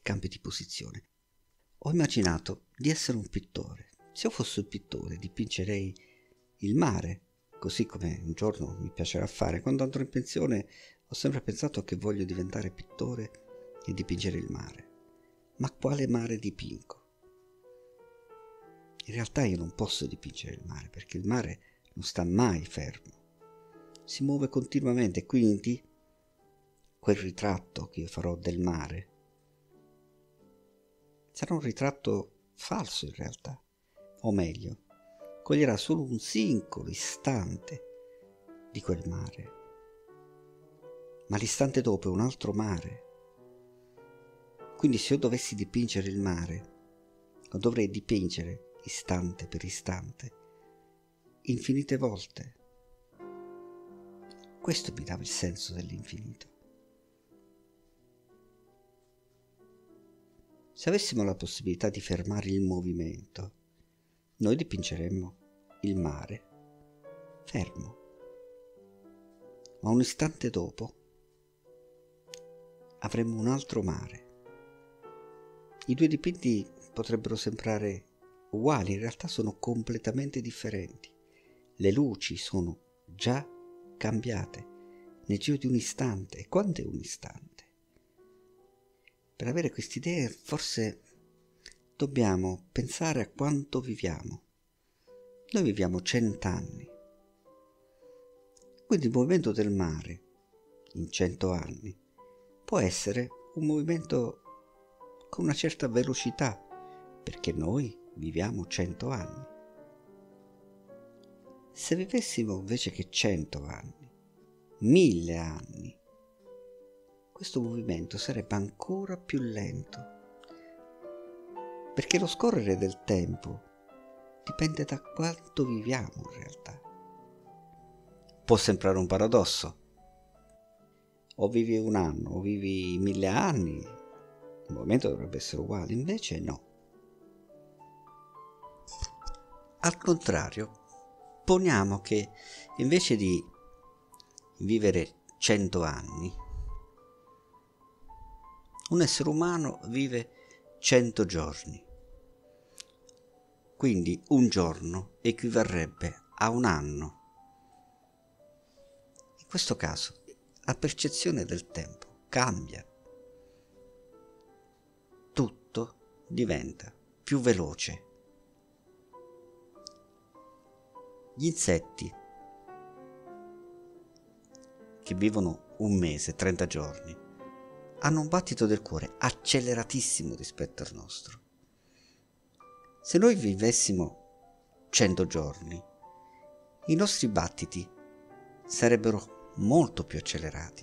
cambio di posizione. Ho immaginato di essere un pittore. Se io fossi un pittore, dipingerei il mare, così come un giorno mi piacerà fare. Quando andrò in pensione ho sempre pensato che voglio diventare pittore e dipingere il mare. Ma quale mare dipingo? In realtà io non posso dipingere il mare, perché il mare non sta mai fermo, si muove continuamente, quindi quel ritratto che io farò del mare sarà un ritratto falso in realtà, o meglio, coglierà solo un singolo istante di quel mare, ma l'istante dopo è un altro mare. Quindi se io dovessi dipingere il mare, lo dovrei dipingere istante per istante, infinite volte. Questo mi dava il senso dell'infinito. Se avessimo la possibilità di fermare il movimento, noi dipingeremmo il mare fermo, ma un istante dopo avremmo un altro mare. I due dipinti potrebbero sembrare uguali, in realtà sono completamente differenti. Le luci sono già cambiate nel giro di un istante. E quanto è un istante? Per avere queste idee forse dobbiamo pensare a quanto viviamo. Noi viviamo 100 anni. Quindi il movimento del mare in 100 anni può essere un movimento con una certa velocità, perché noi viviamo 100 anni. Se vivessimo invece che 100 anni, 1000 anni, questo movimento sarebbe ancora più lento, perché lo scorrere del tempo dipende da quanto viviamo in realtà. Può sembrare un paradosso. O vivi un anno o vivi 1000 anni, il movimento dovrebbe essere uguale, invece no. Al contrario, poniamo che invece di vivere 100 anni, un essere umano vive 100 giorni. Quindi un giorno equivarrebbe a un anno. In questo caso la percezione del tempo cambia. Tutto diventa più veloce. Gli insetti che vivono un mese, 30 giorni, hanno un battito del cuore acceleratissimo rispetto al nostro. Se noi vivessimo 100 giorni, i nostri battiti sarebbero molto più accelerati.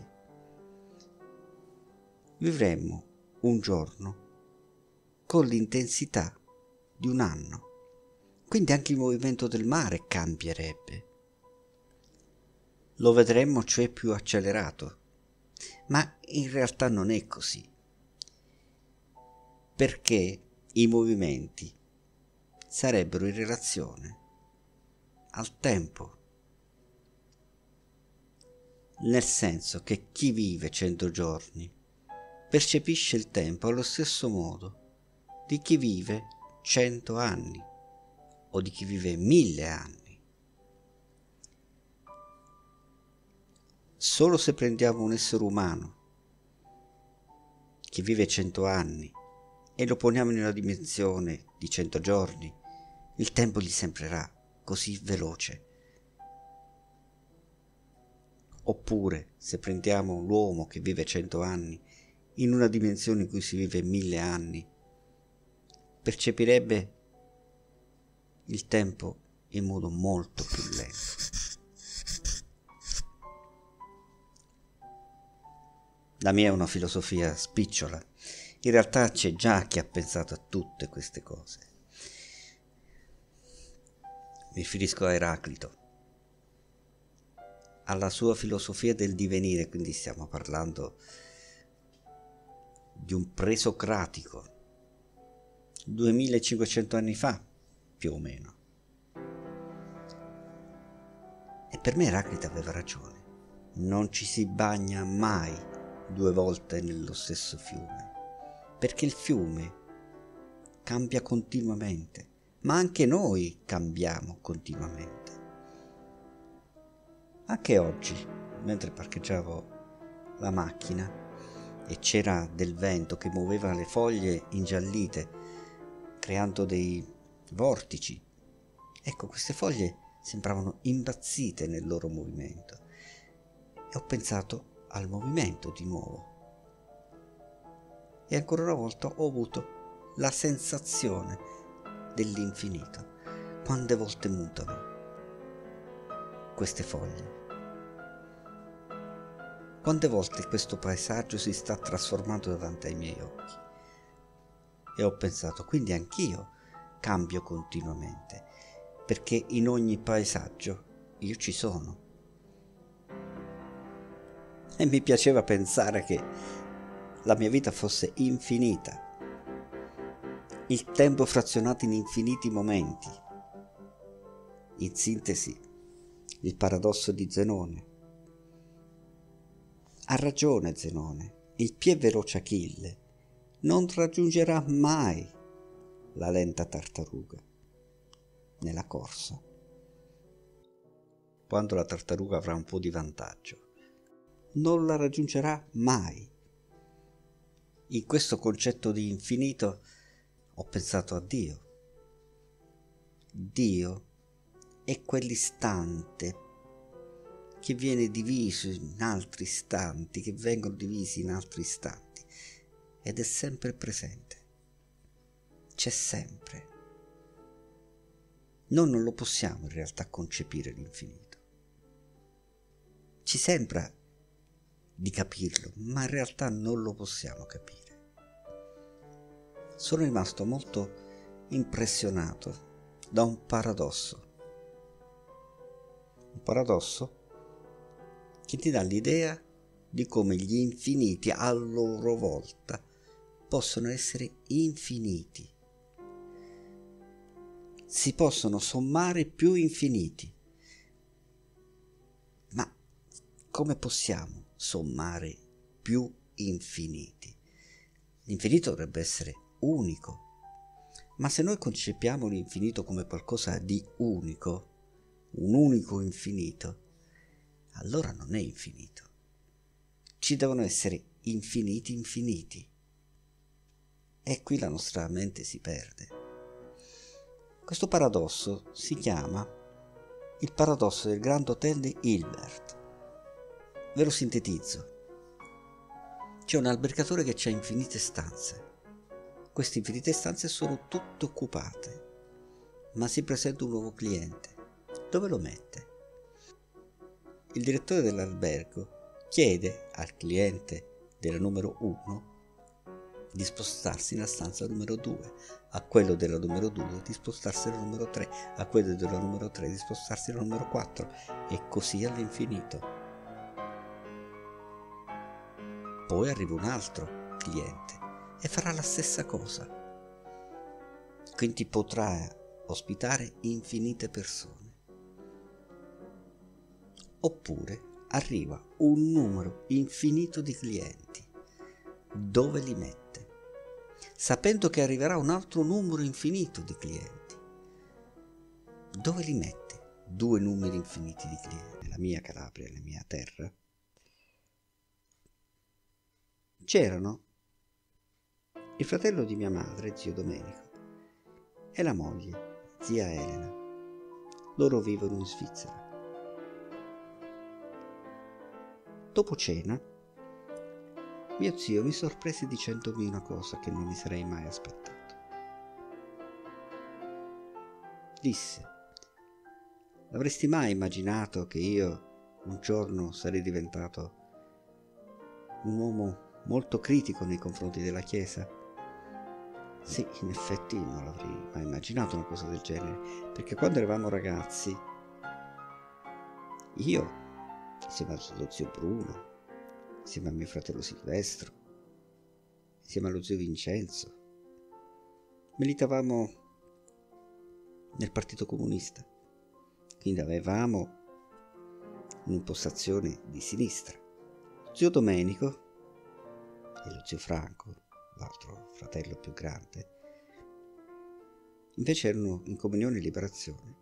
Vivremmo un giorno con l'intensità di un anno. Quindi anche il movimento del mare cambierebbe. Lo vedremmo cioè più accelerato. Ma in realtà non è così. Perché i movimenti sarebbero in relazione al tempo. Nel senso che chi vive 100 giorni percepisce il tempo allo stesso modo di chi vive 100 anni o di chi vive 1000 anni. Solo se prendiamo un essere umano che vive 100 anni e lo poniamo in una dimensione di 100 giorni, il tempo gli sembrerà così veloce. Oppure se prendiamo l'uomo che vive 100 anni in una dimensione in cui si vive 1000 anni, percepirebbe il tempo in modo molto più lento. La mia è una filosofia spicciola. In realtà c'è già chi ha pensato a tutte queste cose. Mi riferisco a Eraclito, alla sua filosofia del divenire, quindi stiamo parlando di un presocratico, 2500 anni fa, più o meno. E per me Eraclito aveva ragione. Non ci si bagna mai 2 volte nello stesso fiume, perché il fiume cambia continuamente, ma anche noi cambiamo continuamente. Anche oggi, mentre parcheggiavo la macchina e c'era del vento che muoveva le foglie ingiallite, creando dei vortici, ecco, queste foglie sembravano impazzite nel loro movimento e ho pensato al movimento di nuovo. E ancora una volta ho avuto la sensazione dell'infinito. Quante volte mutano queste foglie? Quante volte questo paesaggio si sta trasformando davanti ai miei occhi? E ho pensato, quindi anch'io cambio continuamente, perché in ogni paesaggio io ci sono. E mi piaceva pensare che la mia vita fosse infinita, il tempo frazionato in infiniti momenti. In sintesi, il paradosso di Zenone. Ha ragione Zenone, il più veloce Achille non raggiungerà mai la lenta tartaruga nella corsa, quando la tartaruga avrà un po' di vantaggio. Non la raggiungerà mai. In questo concetto di infinito ho pensato a Dio. Dio è quell'istante che viene diviso in altri istanti, che vengono divisi in altri istanti, ed è sempre presente. C'è sempre. Noi non lo possiamo in realtà concepire l'infinito. Ci sembra di capirlo, ma in realtà non lo possiamo capire. Sono rimasto molto impressionato da un paradosso che ti dà l'idea di come gli infiniti a loro volta possono essere infiniti. Si possono sommare più infiniti. Ma come possiamo sommare più infiniti? L'infinito dovrebbe essere unico. Ma se noi concepiamo l'infinito come qualcosa di unico, un unico infinito, allora non è infinito. Ci devono essere infiniti. E qui la nostra mente si perde. Questo paradosso si chiama il paradosso del Grand Hotel di Hilbert. Ve lo sintetizzo. C'è un albergatore che ha infinite stanze. Queste infinite stanze sono tutte occupate, ma si presenta un nuovo cliente. Dove lo mette? Il direttore dell'albergo chiede al cliente della numero 1 di spostarsi nella stanza numero 2, a quello della numero 2 di spostarsi nella numero 3, a quello della numero 3 di spostarsi nella numero 4 e così all'infinito. Poi arriva un altro cliente e farà la stessa cosa. Quindi potrà ospitare infinite persone. Oppure arriva un numero infinito di clienti. Dove li mette? Sapendo che arriverà un altro numero infinito di clienti. Dove li mette? 2 numeri infiniti di clienti. Nella mia Calabria, nella mia terra, c'erano il fratello di mia madre, zio Domenico, e la moglie, zia Elena. Loro vivono in Svizzera. Dopo cena, mio zio mi sorprese dicendomi una cosa che non mi sarei mai aspettato. Disse: avresti mai immaginato che io un giorno sarei diventato un uomo molto critico nei confronti della Chiesa? Sì, in effetti non l'avrei mai immaginato una cosa del genere, perché quando eravamo ragazzi, io, insieme allo zio Bruno, insieme a mio fratello Silvestro, insieme allo zio Vincenzo, militavamo nel Partito Comunista, quindi avevamo un'impostazione di sinistra. Zio Domenico e lo zio Franco, l'altro fratello più grande, invece erano in comunione e liberazione.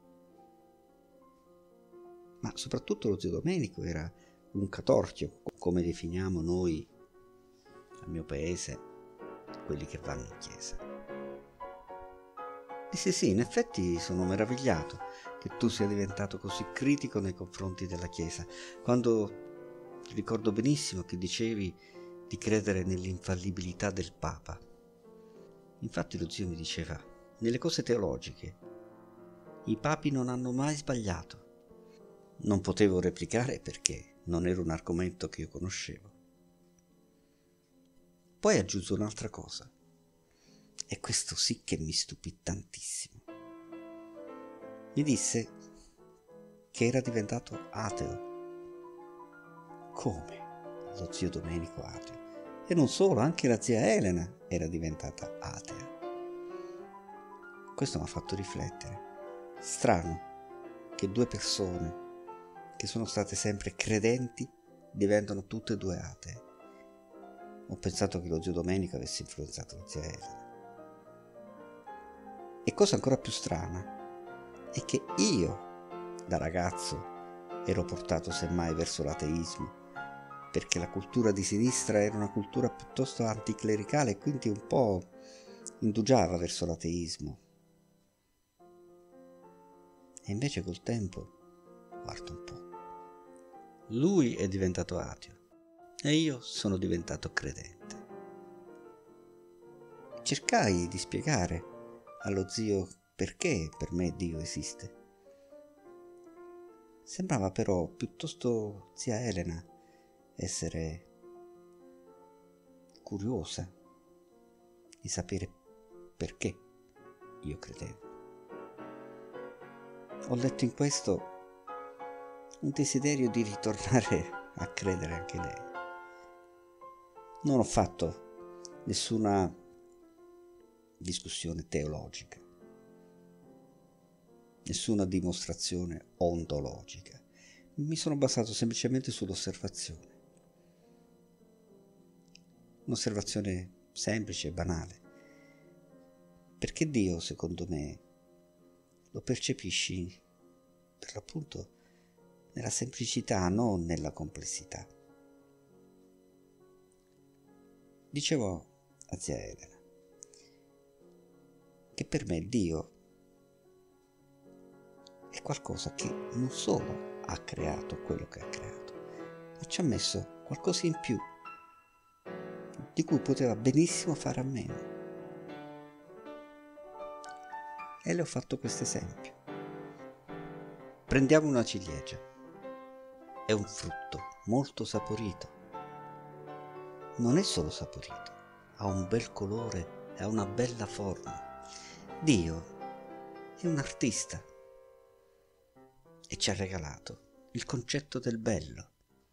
Ma soprattutto lo zio Domenico era un catorchio, come definiamo noi al mio paese quelli che vanno in chiesa. Dissi sì, in effetti sono meravigliato che tu sia diventato così critico nei confronti della chiesa, quando ricordo benissimo che dicevi di credere nell'infallibilità del Papa. Infatti lo zio mi diceva, nelle cose teologiche i papi non hanno mai sbagliato. Non potevo replicare perché non era un argomento che io conoscevo. Poi aggiunse un'altra cosa, e questo sì che mi stupì tantissimo. Mi disse che era diventato ateo. Come? Lo zio Domenico ateo? E non solo, anche la zia Elena era diventata atea. Questo mi ha fatto riflettere. Strano che due persone che sono state sempre credenti diventano tutte e due atee. Ho pensato che lo zio Domenico avesse influenzato la zia Elena. E cosa ancora più strana è che io, da ragazzo, ero portato semmai verso l'ateismo, perché la cultura di sinistra era una cultura piuttosto anticlericale e quindi un po' indugiava verso l'ateismo. E invece col tempo, guarda un po', lui è diventato ateo e io sono diventato credente. Cercai di spiegare allo zio perché per me Dio esiste. Sembrava però piuttosto zia Elena essere curiosa di sapere perché io credevo. Ho letto in questo un desiderio di ritornare a credere anche lei. Non ho fatto nessuna discussione teologica, nessuna dimostrazione ontologica. Mi sono basato semplicemente sull'osservazione. Un'osservazione semplice e banale. Perché Dio, secondo me, lo percepisci per l'appunto nella semplicità, non nella complessità. Dicevo a zia Elena che per me Dio è qualcosa che non solo ha creato quello che ha creato, ma ci ha messo qualcosa in più di cui poteva benissimo fare a meno. E le ho fatto questo esempio. Prendiamo una ciliegia. È un frutto molto saporito. Non è solo saporito, ha un bel colore e ha una bella forma. Dio è un artista e ci ha regalato il concetto del bello.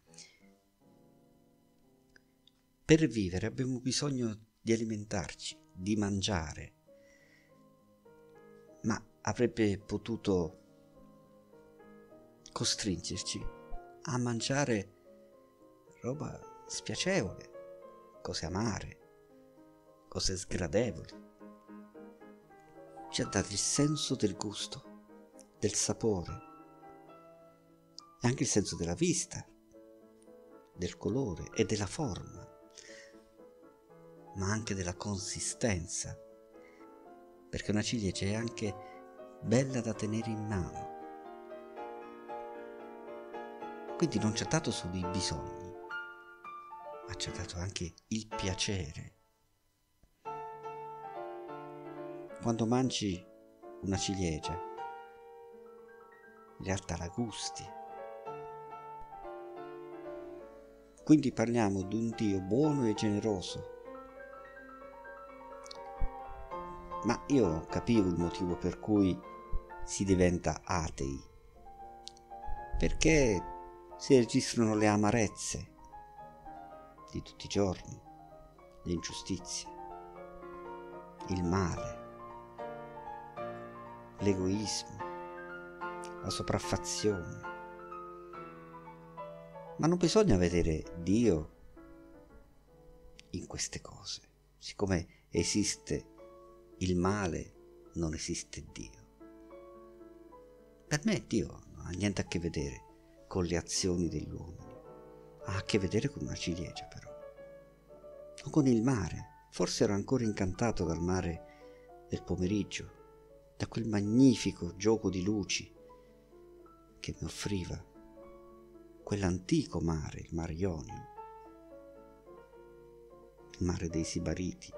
Per vivere abbiamo bisogno di alimentarci, di mangiare, ma avrebbe potuto costringerci a mangiare roba spiacevole, cose amare, cose sgradevoli. Ci ha dato il senso del gusto, del sapore e anche il senso della vista, del colore e della forma, ma anche della consistenza, perché una ciliegia è anche bella da tenere in mano. Quindi non ci ha dato solo i bisogni, ma ci ha dato anche il piacere. Quando mangi una ciliegia, in realtà la gusti. Quindi parliamo di un Dio buono e generoso. Ma io capivo il motivo per cui si diventa atei, perché si registrano le amarezze di tutti i giorni, le ingiustizie, il male, l'egoismo, la sopraffazione. Ma non bisogna vedere Dio in queste cose. siccome esiste il male, non esiste Dio. Per me Dio non ha niente a che vedere con le azioni degli uomini, ha a che vedere con una ciliegia però, o con il mare. Forse ero ancora incantato dal mare del pomeriggio, da quel magnifico gioco di luci che mi offriva quell'antico mare, il mare Ionio, il mare dei Sibariti,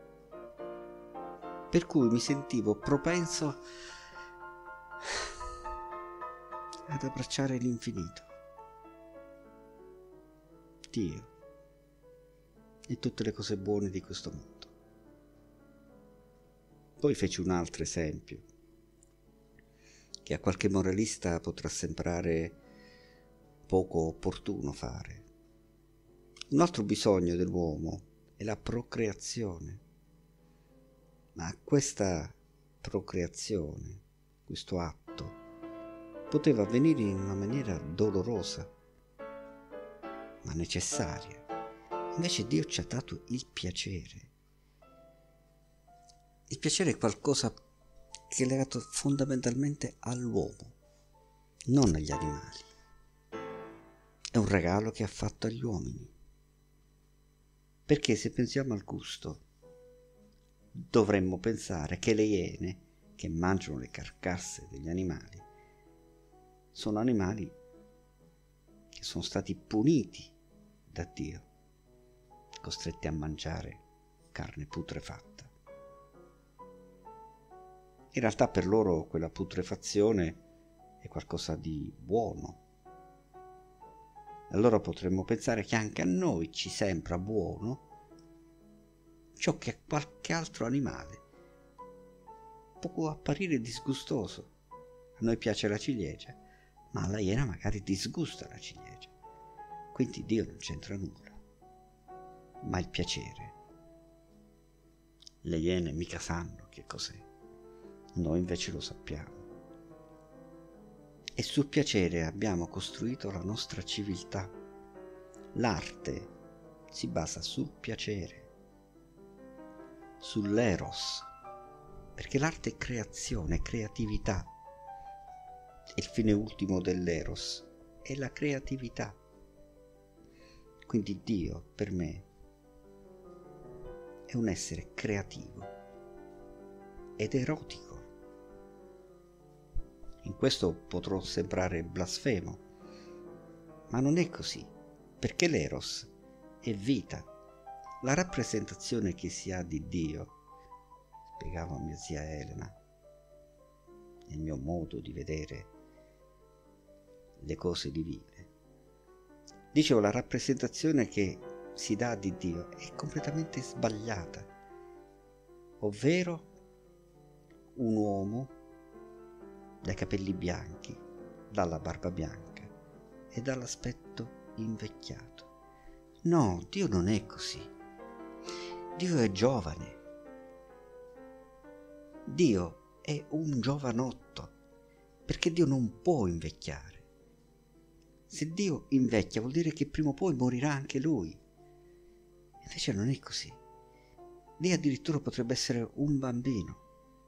per cui mi sentivo propenso ad abbracciare l'infinito, Dio e tutte le cose buone di questo mondo. Poi feci un altro esempio, che a qualche moralista potrà sembrare poco opportuno fare. Un altro bisogno dell'uomo è la procreazione, ma questa procreazione, questo atto, poteva avvenire in una maniera dolorosa, ma necessaria. Invece Dio ci ha dato il piacere. Il piacere è qualcosa che è legato fondamentalmente all'uomo, non agli animali. È un regalo che ha fatto agli uomini. Perché se pensiamo al gusto, dovremmo pensare che le iene che mangiano le carcasse degli animali sono animali che sono stati puniti da Dio, costretti a mangiare carne putrefatta. In realtà per loro quella putrefazione è qualcosa di buono. Allora potremmo pensare che anche a noi ci sembra buono ciò che a qualche altro animale può apparire disgustoso. A noi piace la ciliegia, ma alla iena magari disgusta la ciliegia. Quindi Dio non c'entra nulla. Ma il piacere, le iene mica sanno che cos'è. Noi invece lo sappiamo. E sul piacere abbiamo costruito la nostra civiltà. L'arte si basa sul piacere, sull'eros, perché l'arte è creazione, è creatività. Il fine ultimo dell'eros è la creatività. Quindi Dio, per me, è un essere creativo ed erotico. In questo potrò sembrare blasfemo, ma non è così, perché l'eros è vita. La rappresentazione che si ha di Dio, spiegava mia zia Elena, nel mio modo di vedere le cose divine. Dicevo, la rappresentazione che si dà di Dio è completamente sbagliata, ovvero un uomo dai capelli bianchi, dalla barba bianca e dall'aspetto invecchiato. No, Dio non è così. Dio è giovane. Dio è un giovanotto, perché Dio non può invecchiare. Se Dio invecchia vuol dire che prima o poi morirà anche Lui. Invece non è così. Dio addirittura potrebbe essere un bambino.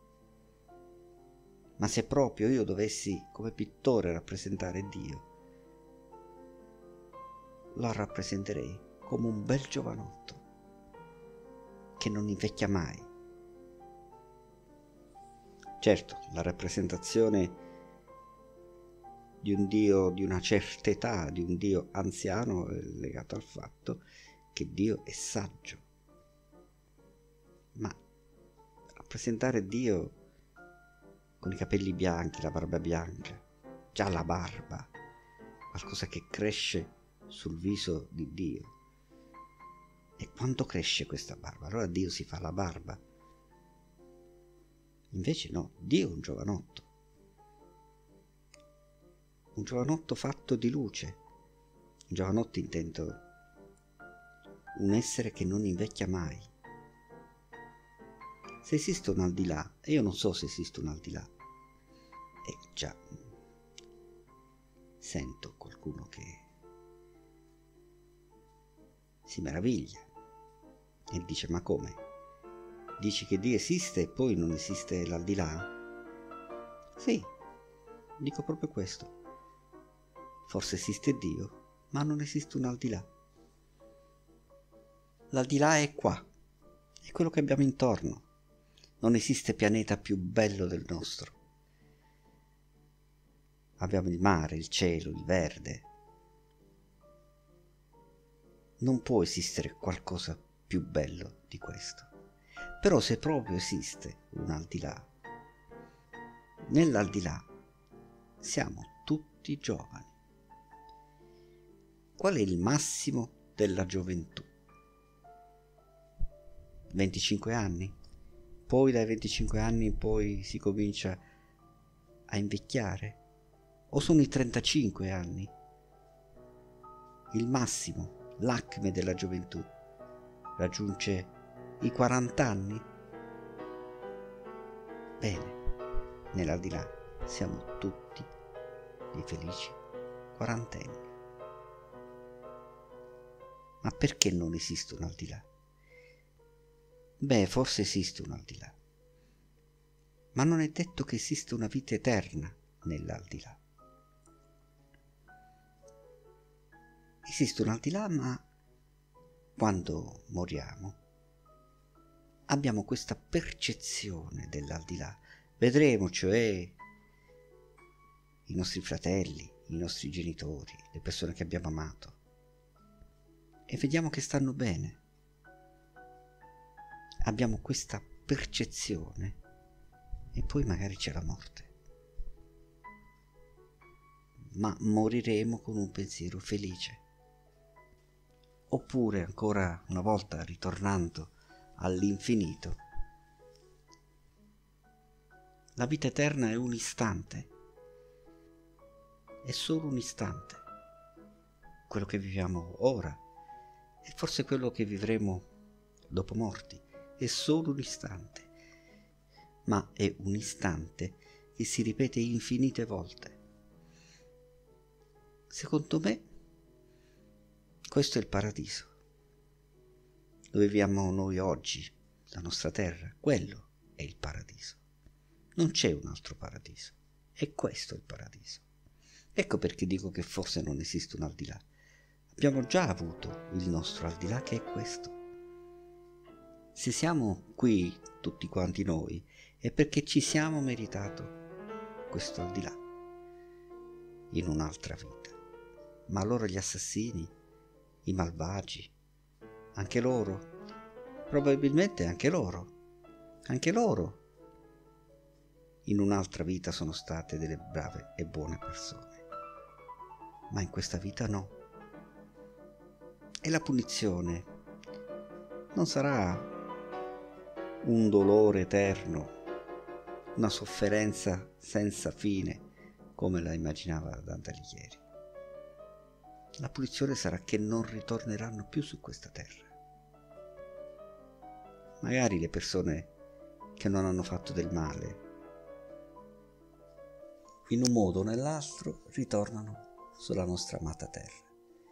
Ma se proprio io dovessi, come pittore, rappresentare Dio, lo rappresenterei come un bel giovanotto che non invecchia mai. Certo, la rappresentazione di un Dio di una certa età, di un Dio anziano, è legata al fatto che Dio è saggio. Ma rappresentare Dio con i capelli bianchi, la barba bianca, già la barba, qualcosa che cresce sul viso di Dio. E quanto cresce questa barba? Allora Dio si fa la barba. Invece no, Dio è un giovanotto fatto di luce. Un giovanotto intendo un essere che non invecchia mai. Se esiste un al di là, e io non so se esiste un al di là, e già sento qualcuno che si meraviglia. E dice: ma come? Dici che Dio esiste e poi non esiste l'aldilà? Sì, dico proprio questo. Forse esiste Dio, ma non esiste un aldilà. L'aldilà è qua, è quello che abbiamo intorno. Non esiste pianeta più bello del nostro. Abbiamo il mare, il cielo, il verde. Non può esistere qualcosa più bello di questo. Però se proprio esiste un aldilà, nell'aldilà siamo tutti giovani. Qual è il massimo della gioventù? 25 anni? Poi dai 25 anni in poi si comincia a invecchiare? O sono i 35 anni? Il massimo, l'acme della gioventù, raggiunge i 40 anni? Bene, nell'aldilà siamo tutti dei felici quarantenni. Ma perché non esiste un aldilà? Beh, forse esiste un aldilà, ma non è detto che esista una vita eterna nell'aldilà. Esiste un aldilà, ma quando moriamo abbiamo questa percezione dell'aldilà. Vedremo, cioè, i nostri fratelli, i nostri genitori, le persone che abbiamo amato, e vediamo che stanno bene. Abbiamo questa percezione e poi magari c'è la morte. Ma moriremo con un pensiero felice. Oppure, ancora una volta, ritornando all'infinito, la vita eterna è un istante, è solo un istante. Quello che viviamo ora e forse quello che vivremo dopo morti è solo un istante, ma è un istante che si ripete infinite volte. Secondo me questo è il paradiso, dove viviamo noi oggi, la nostra terra. Quello è il paradiso. Non c'è un altro paradiso, è questo il paradiso. Ecco perché dico che forse non esiste un aldilà. Abbiamo già avuto il nostro aldilà, che è questo. Se siamo qui tutti quanti noi è perché ci siamo meritato questo aldilà in un'altra vita. Ma allora gli assassini, i malvagi, anche loro, probabilmente anche loro in un'altra vita sono state delle brave e buone persone, ma in questa vita no. E la punizione non sarà un dolore eterno, una sofferenza senza fine come la immaginava Dante Alighieri. La punizione sarà che non ritorneranno più su questa terra. Magari le persone che non hanno fatto del male, in un modo o nell'altro, ritornano sulla nostra amata terra.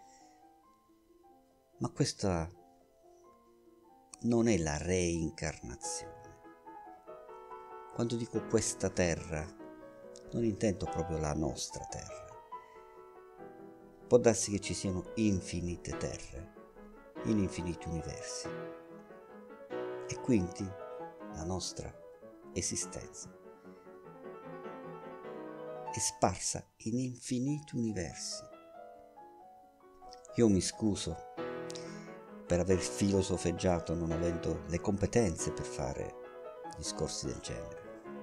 Ma questa non è la reincarnazione. Quando dico questa terra, non intendo proprio la nostra terra. Può darsi che ci siano infinite terre, in infiniti universi. E quindi la nostra esistenza è sparsa in infiniti universi. Io mi scuso per aver filosofeggiato non avendo le competenze per fare discorsi del genere.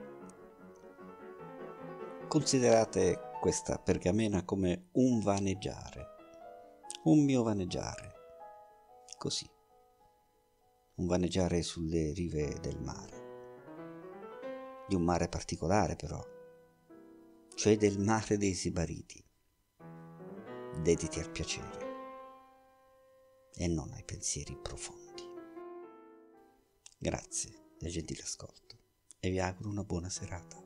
Considerate questa pergamena come un vaneggiare, un mio vaneggiare, così, un vaneggiare sulle rive del mare, di un mare particolare però, cioè del mare dei Sibariti. Dediti al piacere e non ai pensieri profondi. Grazie del gentile ascolto e vi auguro una buona serata.